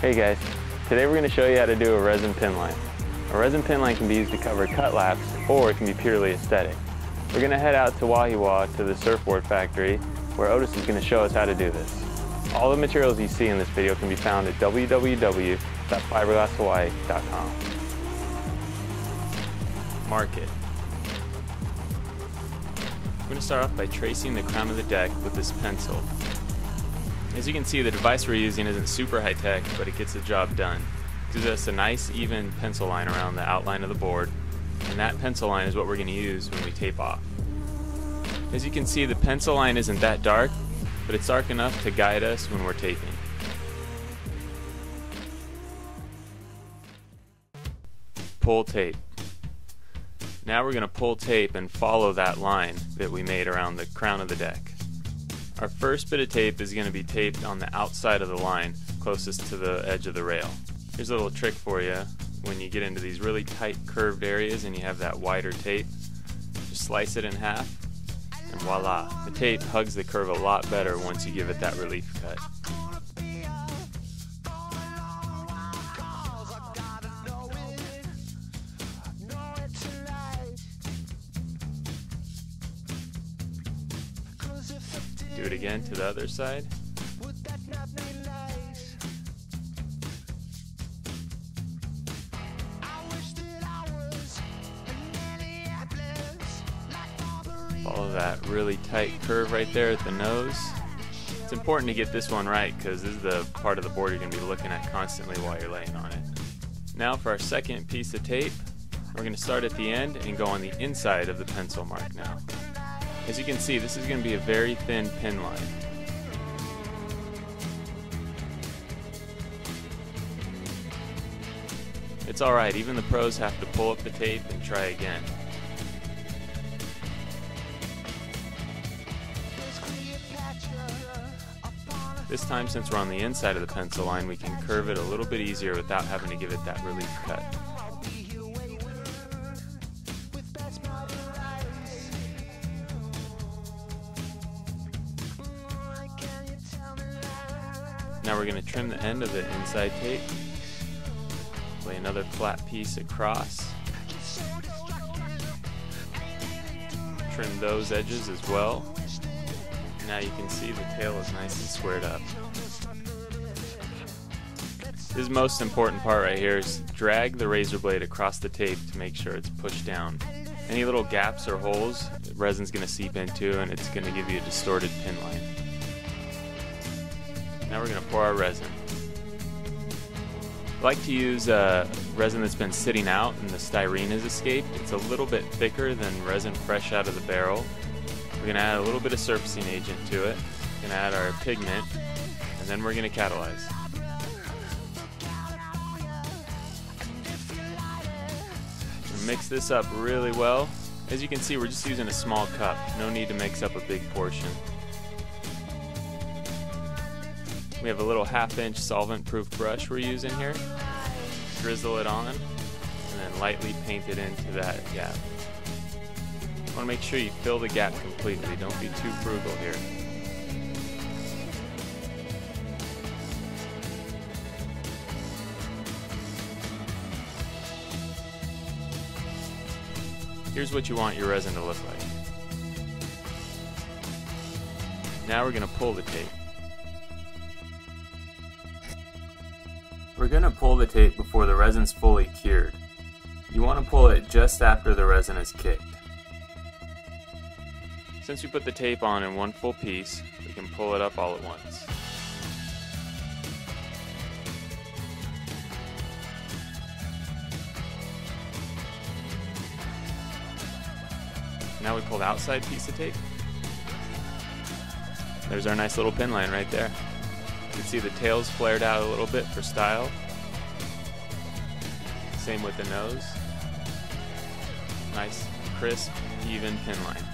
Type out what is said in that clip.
Hey guys, today we're going to show you how to do a resin pin line. A resin pin line can be used to cover cut laps, or it can be purely aesthetic. We're going to head out to Wahiawa to the surfboard factory, where Otis is going to show us how to do this. All the materials you see in this video can be found at www.fiberglasshawaii.com. Mark it. We're going to start off by tracing the crown of the deck with this pencil. As you can see, the device we're using isn't super high-tech, but it gets the job done. It gives us a nice, even pencil line around the outline of the board, and that pencil line is what we're going to use when we tape off. As you can see, the pencil line isn't that dark, but it's dark enough to guide us when we're taping. Pull tape. Now we're going to pull tape and follow that line that we made around the crown of the deck. Our first bit of tape is going to be taped on the outside of the line, closest to the edge of the rail. Here's a little trick for you. When you get into these really tight curved areas and you have that wider tape, just slice it in half, and voila! The tape hugs the curve a lot better once you give it that relief cut. Do it again to the other side. Follow that really tight curve right there at the nose. It's important to get this one right because this is the part of the board you're going to be looking at constantly while you're laying on it. Now for our second piece of tape, we're going to start at the end and go on the inside of the pencil mark now. As you can see, this is going to be a very thin pin line. It's alright, even the pros have to pull up the tape and try again. This time, since we're on the inside of the pencil line, we can curve it a little bit easier without having to give it that relief cut. Now we're going to trim the end of the inside tape, lay another flat piece across, trim those edges as well. Now you can see the tail is nice and squared up. This most important part right here is drag the razor blade across the tape to make sure it's pushed down. Any little gaps or holes, resin's going to seep into and it's going to give you a distorted pin line. Now we're going to pour our resin. I like to use resin that's been sitting out and the styrene has escaped. It's a little bit thicker than resin fresh out of the barrel. We're going to add a little bit of surfacing agent to it. We're going to add our pigment, and then we're going to catalyze. Mix this up really well. As you can see, we're just using a small cup. No need to mix up a big portion. We have a little 1/2-inch solvent-proof brush we're using here. Drizzle it on, and then lightly paint it into that gap. You want to make sure you fill the gap completely. Don't be too frugal here. Here's what you want your resin to look like. Now we're going to pull the tape. We're going to pull the tape before the resin's fully cured. You want to pull it just after the resin is kicked. Since we put the tape on in one full piece, we can pull it up all at once. Now we pull the outside piece of tape. There's our nice little pin line right there. You can see the tail's flared out a little bit for style. Same with the nose. Nice, crisp, even pin line.